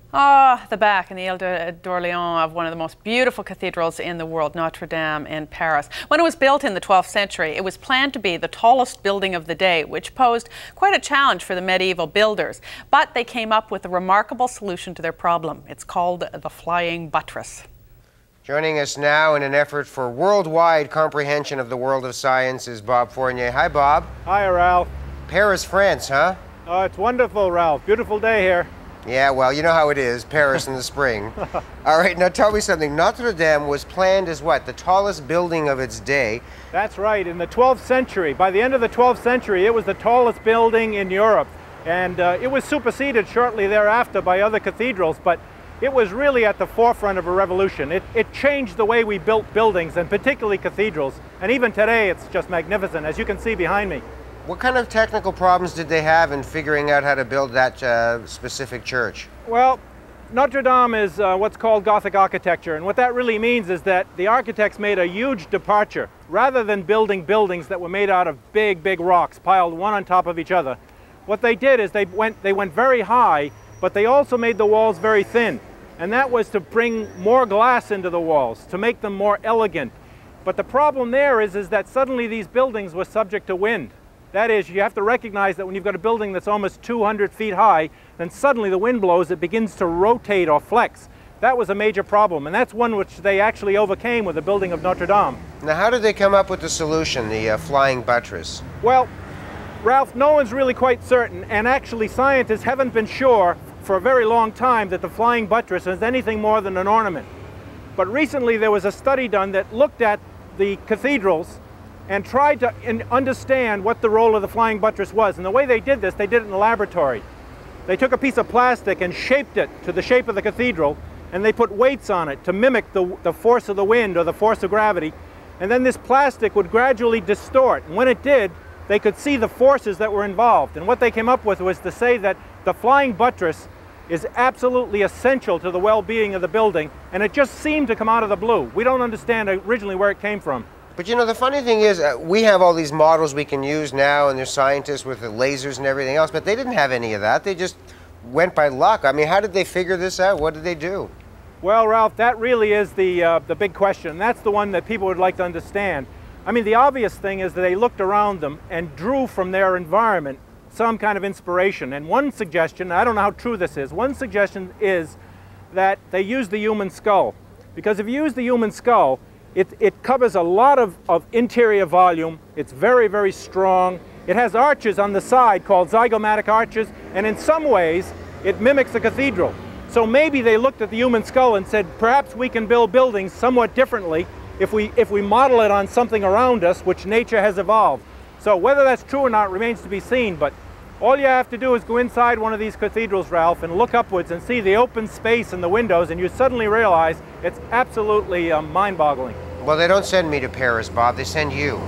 Ah, the back in the Ile d'Orléans of one of the most beautiful cathedrals in the world, Notre-Dame in Paris. When it was built in the 12th century, it was planned to be the tallest building of the day, which posed quite a challenge for the medieval builders. But they came up with a remarkable solution to their problem. It's called the flying buttress. Joining us now in an effort for worldwide comprehension of the world of science is Bob Fournier. Hi, Bob. Hi, Ralph. Paris, France, huh? Oh, it's wonderful, Ralph. Beautiful day here. Yeah, well, you know how it is, Paris in the spring. All right, now tell me something. Notre-Dame was planned as what, the tallest building of its day? That's right, in the 12th century. By the end of the 12th century, it was the tallest building in Europe. And it was superseded shortly thereafter by other cathedrals, but it was really at the forefront of a revolution. It changed the way we built buildings, and particularly cathedrals. And even today, it's just magnificent, as you can see behind me. What kind of technical problems did they have in figuring out how to build that specific church? Well, Notre-Dame is what's called Gothic architecture, and what that really means is that the architects made a huge departure. Rather than building buildings that were made out of big, big rocks piled one on top of each other, what they did is they went very high, but they also made the walls very thin. And that was to bring more glass into the walls, to make them more elegant. But the problem there is that suddenly these buildings were subject to wind. That is, you have to recognize that when you've got a building that's almost 200 feet high, then suddenly the wind blows, it begins to rotate or flex. That was a major problem, and that's one which they actually overcame with the building of Notre-Dame. Now, how did they come up with the solution, the flying buttress? Well, Ralph, no one's really quite certain, and actually scientists haven't been sure for a very long time that the flying buttress is anything more than an ornament. But recently there was a study done that looked at the cathedrals and tried to understand what the role of the flying buttress was. And the way they did this, they did it in the laboratory. They took a piece of plastic and shaped it to the shape of the cathedral, and they put weights on it to mimic the force of the wind or the force of gravity. And then this plastic would gradually distort. And when it did, they could see the forces that were involved. And what they came up with was to say that the flying buttress is absolutely essential to the well-being of the building, and it just seemed to come out of the blue. We don't understand originally where it came from. But you know, the funny thing is, we have all these models we can use now, and there's scientists with the lasers and everything else, but they didn't have any of that. They just went by luck. I mean, how did they figure this out? What did they do? Well, Ralph, that really is the big question. That's the one that people would like to understand. I mean, the obvious thing is that they looked around them and drew from their environment some kind of inspiration. And one suggestion, I don't know how true this is, one suggestion is that they used the human skull. Because if you use the human skull, it covers a lot of interior volume. It's very, very strong. It has arches on the side called zygomatic arches, and in some ways it mimics a cathedral. So maybe they looked at the human skull and said, perhaps we can build buildings somewhat differently if we model it on something around us which nature has evolved. So whether that's true or not remains to be seen, but all you have to do is go inside one of these cathedrals, Ralph, and look upwards and see the open space in the windows, and you suddenly realize it's absolutely mind-boggling. Well, they don't send me to Paris, Bob. They send you.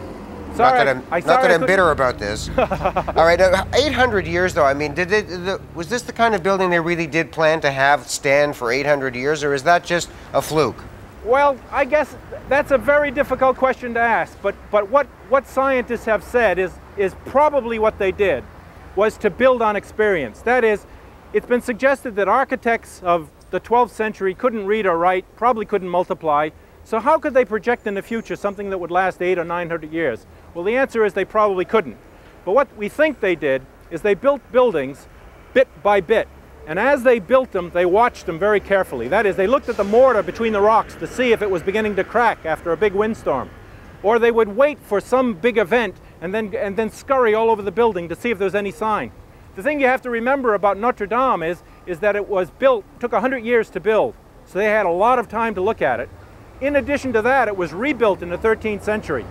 Sorry, not that I'm bitter about this. All right, 800 years, though. I mean, was this the kind of building they really did plan to have stand for 800 years, or is that just a fluke? Well, I guess that's a very difficult question to ask, but what scientists have said is probably what they did was to build on experience. That is, it's been suggested that architects of the 12th century couldn't read or write, probably couldn't multiply, so how could they project in the future something that would last 800 or 900 years? Well, the answer is they probably couldn't. But what we think they did is they built buildings bit by bit. And as they built them, they watched them very carefully. That is, they looked at the mortar between the rocks to see if it was beginning to crack after a big windstorm. Or they would wait for some big event and then scurry all over the building to see if there was any sign. The thing you have to remember about Notre-Dame is that it was built, took 100 years to build. So they had a lot of time to look at it. In addition to that, it was rebuilt in the 13th century.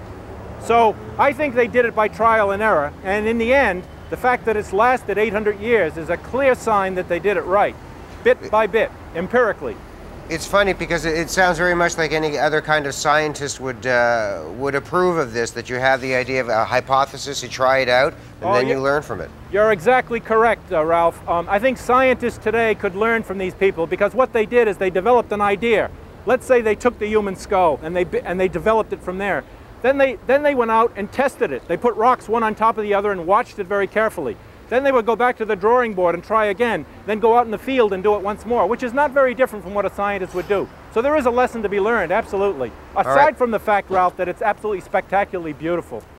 So I think they did it by trial and error. And in the end, the fact that it's lasted 800 years is a clear sign that they did it right, bit by bit, empirically. It's funny because it sounds very much like any other kind of scientist would approve of this, that you have the idea of a hypothesis, you try it out, and then you learn from it. You're exactly correct, Ralph. I think scientists today could learn from these people because what they did is they developed an idea. Let's say they took the human skull and they developed it from there. Then they went out and tested it. They put rocks one on top of the other and watched it very carefully. Then they would go back to the drawing board and try again, then go out in the field and do it once more, which is not very different from what a scientist would do. So there is a lesson to be learned, absolutely. Aside from the fact, Ralph, that it's absolutely spectacularly beautiful.